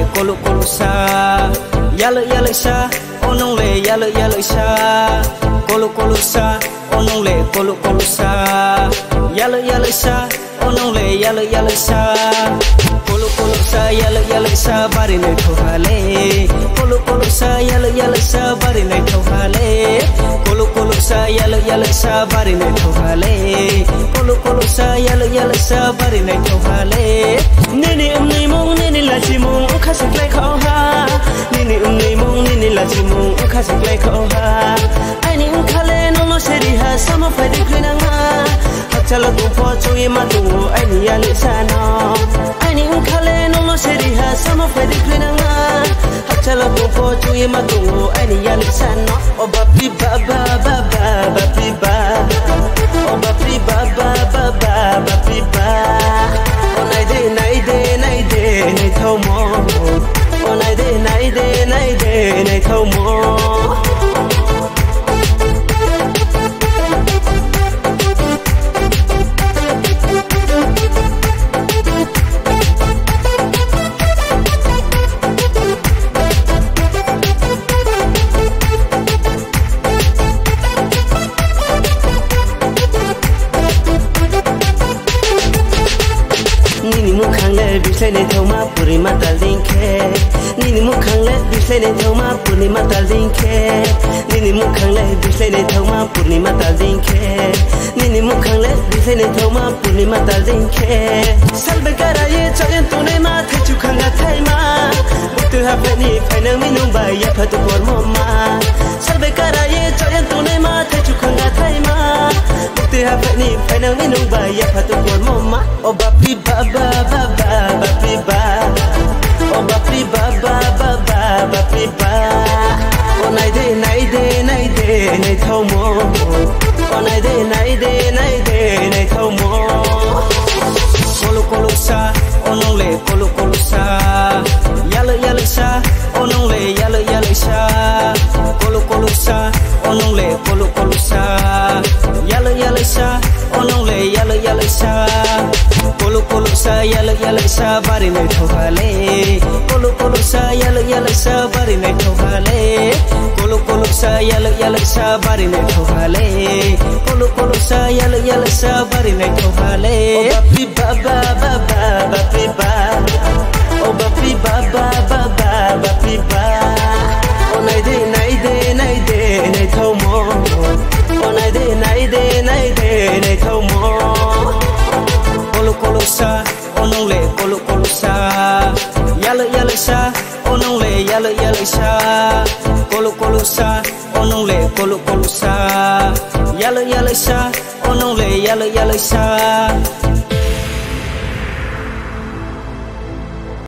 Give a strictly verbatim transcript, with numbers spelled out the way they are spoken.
colo colo sa yalo yalo sa onong le yalo yalo sa colo colo sa onong le colo colo sa yalo yalo sa onong le yalo yalo sa colo colo sa yalo yalo sa bari ne thokale colo colo sa yalo yalo sa bari ne thokale colo colo sa yalo yalo sa bari ne thokale colo colo sa yalo yalo sa bari ne thokale nini umni mong nini la chi mong khasik lai kho ha nini umni mong nini la chi mong khasik lai kho ha ai ning khale no no seri ha sama phai de khina nga chalo tu pho chung ma tu ai ni ya le sa no ai ning khale no no seri ha sama phai de khina nga chalo tu pho chung ma tu ai ni ya le sa no o ba pi ba ba ba ba ba pi ba o ba pi ba ba ba ba ba pi ba o nai de nai de nai de nai thau mo o nai de nai de nai de nai thau mo nini mukhang le bisle ne thoma puri matal dinkhe nini mukhang le bisle ne thoma puri matal dinkhe nini mukhang le bisle ne thoma puri matal dinkhe nini mukhang le bisle ne thoma puri matal dinkhe salbe karaye chayen tune ma thechu khanga thaima tu ha phani phaina minu ba ya phatu por mama salbe karaye chayen tune ma thechu khanga thaima tu ha phani phaina minu ba ya phatu por mama o bapi ba ba ba ba bapi ba o bapi ba ba ba ba bapi ba o nai de nai de nai de nai thau mo o nai de nai de nai de nai thau mo colo colo sa onong le colo colo sa yalo yalo sa onong le yalo yalo sa colo colo sa onong le colo colo sa yalo yalo sa onong le yalo yalo sa colo colo sa yalo yalo sa bari ne thokale colo colo sa yalo yalo sa bari ne thokale colo colo sa yalo yalo sa bari ne thokale colo colo sa yalo yalo sa bari ne thokale o bapi ba ba ba ba bapi ba o bapi ba ba ba ba bapi ba o nai de nai de nai de nai thau mo o nai de nai de nai de nai thau mo colo colo sa onong le colo colo sa yalo yalo sa onong le yalo yalo sa colo colo sa onong le colo colo sa yalo yalo sa onong le yalo yalo sa